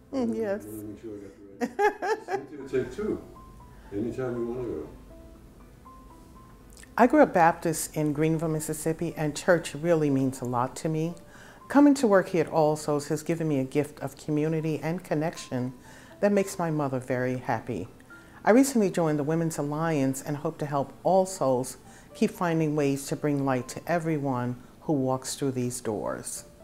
Yes. I want to make sure I got the right. Cynthia, take two. Anytime you want to go. I grew up Baptist in Greenville, Mississippi, and church really means a lot to me. Coming to work here at All Souls has given me a gift of community and connection that makes my mother very happy. I recently joined the Women's Alliance and hope to help All Souls keep finding ways to bring light to everyone who walks through these doors.